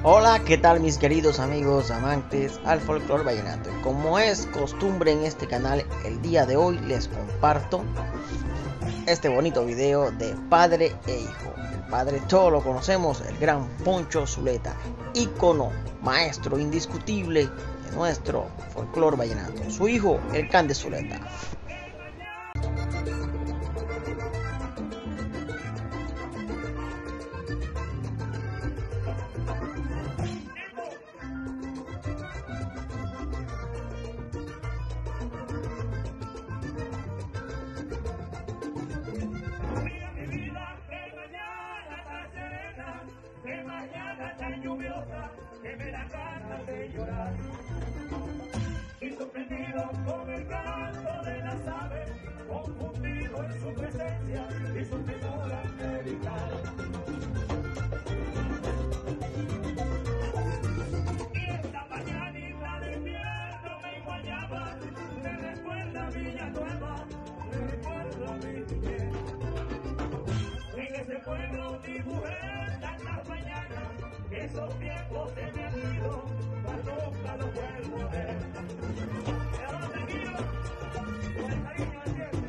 Hola, ¿qué tal mis queridos amigos amantes al folclore vallenato? Y como es costumbre en este canal, el día de hoy les comparto este bonito video de padre e hijo. El padre todos lo conocemos, el gran Poncho Zuleta, ícono, maestro indiscutible de nuestro folclore vallenato. Su hijo, el Cande Zuleta. Que mañana tan lluviosa que me da ganas de llorar. Y sorprendido con el canto de las aves, confundido en su presencia y su figura angelical. Y esta mañanita de invierno me guayaba, me recuerda a Villanueva, me recuerda a mi niñez. En ese pueblo dibujé tantas mañanas, esos tiempos se me han ido, mas nunca los vuelvo a ver. Pero no te quiero, con el cariño del siempre.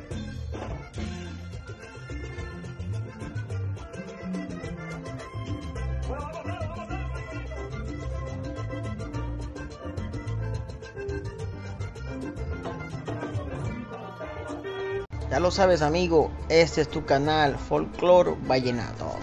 Ya lo sabes amigo, este es tu canal Folclore Vallenato.